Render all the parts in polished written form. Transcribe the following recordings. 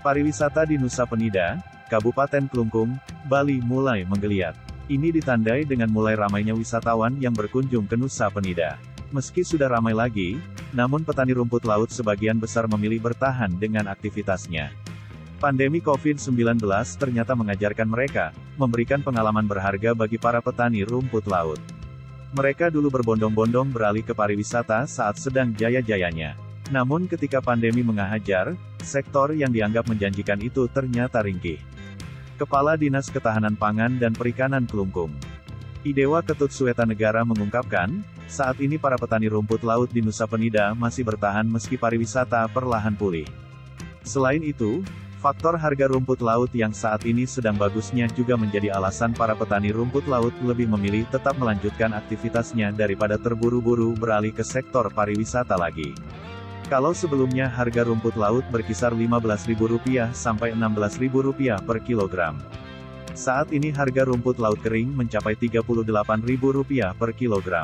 Pariwisata di Nusa Penida, Kabupaten Klungkung, Bali mulai menggeliat. Ini ditandai dengan mulai ramainya wisatawan yang berkunjung ke Nusa Penida. Meski sudah ramai lagi, namun petani rumput laut sebagian besar memilih bertahan dengan aktivitasnya. Pandemi COVID-19 ternyata mengajarkan mereka, memberikan pengalaman berharga bagi para petani rumput laut. Mereka dulu berbondong-bondong beralih ke pariwisata saat sedang jaya-jayanya. Namun ketika pandemi menghajar, sektor yang dianggap menjanjikan itu ternyata ringkih. Kepala Dinas Ketahanan Pangan dan Perikanan Klungkung, Idewa Ketut Suetanegara mengungkapkan, saat ini para petani rumput laut di Nusa Penida masih bertahan meski pariwisata perlahan pulih. Selain itu, faktor harga rumput laut yang saat ini sedang bagusnya juga menjadi alasan para petani rumput laut lebih memilih tetap melanjutkan aktivitasnya daripada terburu-buru beralih ke sektor pariwisata lagi. Kalau sebelumnya harga rumput laut berkisar Rp15.000 sampai Rp16.000 per kilogram. Saat ini harga rumput laut kering mencapai Rp38.000 per kilogram.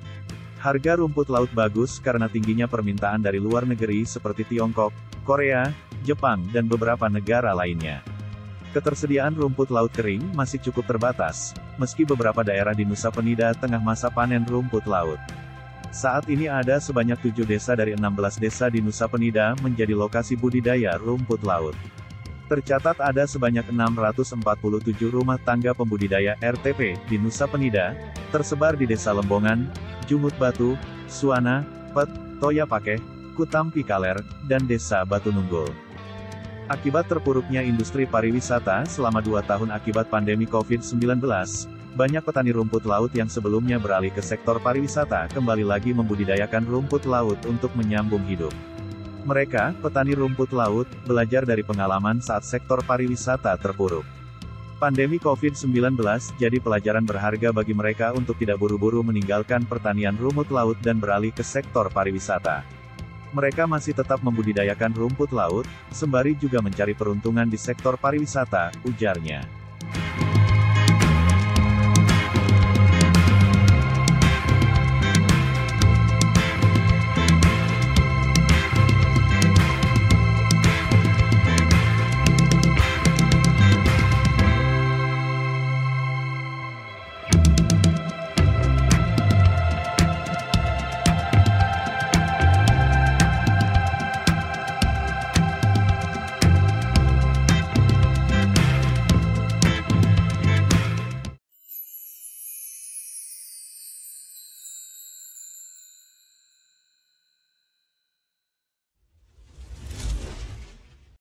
Harga rumput laut bagus karena tingginya permintaan dari luar negeri seperti Tiongkok, Korea, Jepang, dan beberapa negara lainnya. Ketersediaan rumput laut kering masih cukup terbatas, meski beberapa daerah di Nusa Penida tengah masa panen rumput laut. Saat ini ada sebanyak 7 desa dari 16 desa di Nusa Penida menjadi lokasi budidaya rumput laut. Tercatat ada sebanyak 647 rumah tangga pembudidaya RTP di Nusa Penida, tersebar di Desa Lembongan, Jumut Batu, Suana, Pet, Toya Pakeh, Kutampi Kaler, dan Desa Batu Nunggul. Akibat terpuruknya industri pariwisata selama 2 tahun akibat pandemi COVID-19, banyak petani rumput laut yang sebelumnya beralih ke sektor pariwisata kembali lagi membudidayakan rumput laut untuk menyambung hidup. Mereka, petani rumput laut, belajar dari pengalaman saat sektor pariwisata terpuruk. Pandemi COVID-19 jadi pelajaran berharga bagi mereka untuk tidak buru-buru meninggalkan pertanian rumput laut dan beralih ke sektor pariwisata. Mereka masih tetap membudidayakan rumput laut, sembari juga mencari peruntungan di sektor pariwisata, ujarnya.